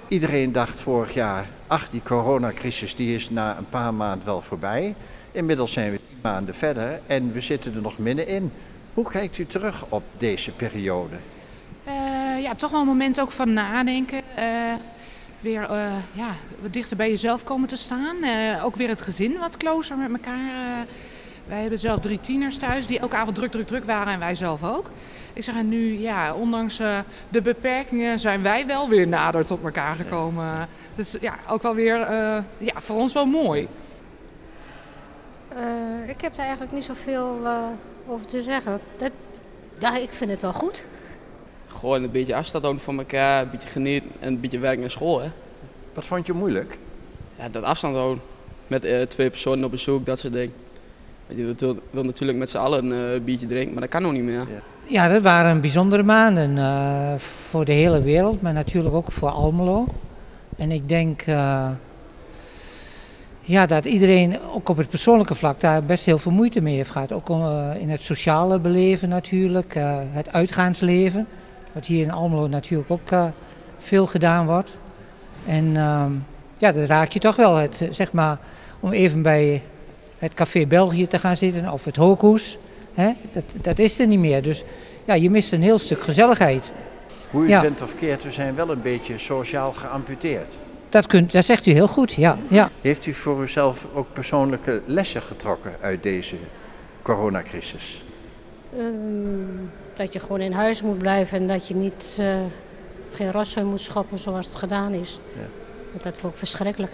Iedereen dacht vorig jaar, ach, die coronacrisis die is na een paar maanden wel voorbij. Inmiddels zijn we 10 maanden verder en we zitten er nog middenin. Hoe kijkt u terug op deze periode? Ja, toch wel een moment ook van nadenken. Weer wat dichter bij jezelf komen te staan. Ook weer het gezin wat closer met elkaar. Wij hebben zelf 3 tieners thuis die elke avond druk waren en wij zelf ook. Ik zeg, en nu, ja, ondanks de beperkingen zijn wij wel weer nader tot elkaar gekomen. Dus ja, ook wel weer voor ons wel mooi. Ik heb er eigenlijk niet zoveel over te zeggen. Ik vind het wel goed. Gewoon een beetje afstand houden van elkaar, een beetje genieten en een beetje werken naar school. Hè? Wat vond je moeilijk? Ja, dat afstand houden. Met 2 personen op bezoek, dat soort dingen. Je wil natuurlijk met z'n allen een biertje drinken, maar dat kan nog niet meer. Ja, dat waren bijzondere maanden voor de hele wereld, maar natuurlijk ook voor Almelo. En ik denk dat iedereen ook op het persoonlijke vlak daar best heel veel moeite mee heeft gehad. Ook in het sociale beleven natuurlijk, het uitgaansleven. Wat hier in Almelo natuurlijk ook veel gedaan wordt. En dat raak je toch wel, zeg maar, om even bij het Café België te gaan zitten of het Hooghoes. Hè? Dat is er niet meer. Dus ja, je mist een heel stuk gezelligheid. Hoe u het bent of keert, we zijn wel een beetje sociaal geamputeerd. Dat zegt u heel goed, ja. Heeft u voor uzelf ook persoonlijke lessen getrokken uit deze coronacrisis? Dat je gewoon in huis moet blijven en dat je niet geen rotzooi moet schoppen zoals het gedaan is. Ja. Dat vond ik verschrikkelijk.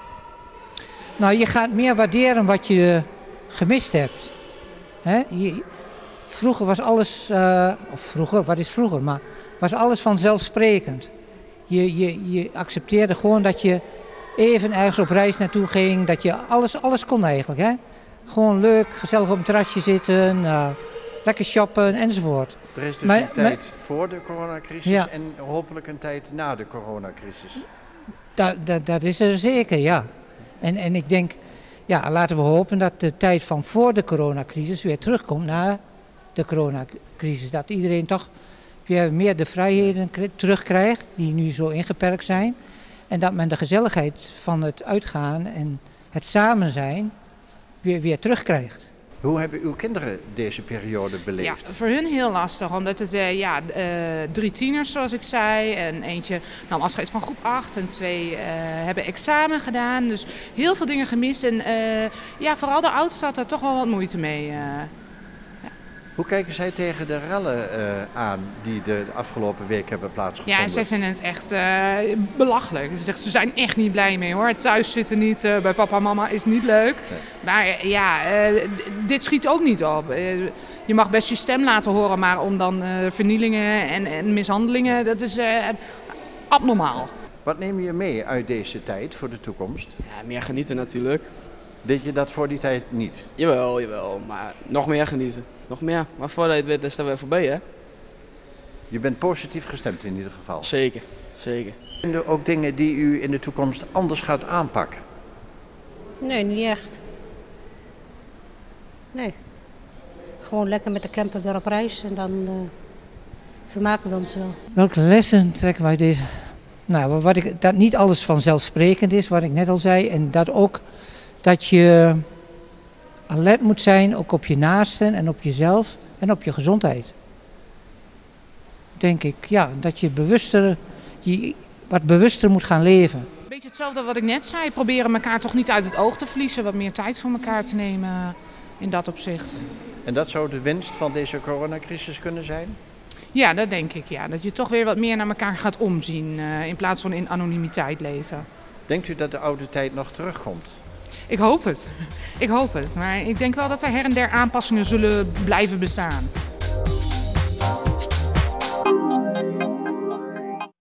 Nou, je gaat meer waarderen wat je gemist hebt. Hè? Vroeger was alles, wat is vroeger, maar was alles vanzelfsprekend. Je accepteerde gewoon dat je even ergens op reis naartoe ging, dat je alles kon eigenlijk. Hè? Gewoon leuk, gezellig op een terrasje zitten, lekker shoppen enzovoort. Er is dus een tijd voor de coronacrisis en hopelijk een tijd na de coronacrisis. Dat is er zeker, ja. En ik denk, laten we hopen dat de tijd van voor de coronacrisis weer terugkomt na de coronacrisis. Dat iedereen toch weer meer de vrijheden terugkrijgt die nu zo ingeperkt zijn. En dat men de gezelligheid van het uitgaan en het samen zijn weer terugkrijgt. Hoe hebben uw kinderen deze periode beleefd? Ja, voor hun heel lastig, omdat het 3 tieners zoals ik zei. En eentje nam afscheid van groep 8 en 2 hebben examen gedaan. Dus heel veel dingen gemist. En vooral de oudste had daar toch wel wat moeite mee. Hoe kijken zij tegen de rellen aan die de afgelopen week hebben plaatsgevonden? Ja, zij vinden het echt belachelijk. Ze zijn echt niet blij mee hoor. Thuis zitten niet bij papa en mama is niet leuk. Nee. Maar dit schiet ook niet op. Je mag best je stem laten horen, maar om dan vernielingen en mishandelingen, dat is abnormaal. Wat neem je mee uit deze tijd voor de toekomst? Ja, meer genieten natuurlijk. Deed je dat voor die tijd niet? Jawel, maar nog meer genieten. Nog meer, maar voordat je het weet is dat weer voorbij, hè? Je bent positief gestemd in ieder geval? Zeker. Zijn er ook dingen die u in de toekomst anders gaat aanpakken? Nee, niet echt. Nee. Gewoon lekker met de camper weer op reis en dan vermaken we ons wel. Welke lessen trekken wij deze? Nou, dat niet alles vanzelfsprekend is, wat ik net al zei. En dat je alert moet zijn, ook op je naasten en op jezelf en op je gezondheid. Denk ik, dat je wat bewuster moet gaan leven. Een beetje hetzelfde wat ik net zei. Proberen elkaar toch niet uit het oog te verliezen. Wat meer tijd voor elkaar te nemen in dat opzicht. En dat zou de winst van deze coronacrisis kunnen zijn? Ja, dat denk ik. Ja. Dat je toch weer wat meer naar elkaar gaat omzien. In plaats van in anonimiteit leven. Denkt u dat de oude tijd nog terugkomt? Ik hoop het. Maar ik denk wel dat er her en der aanpassingen zullen blijven bestaan.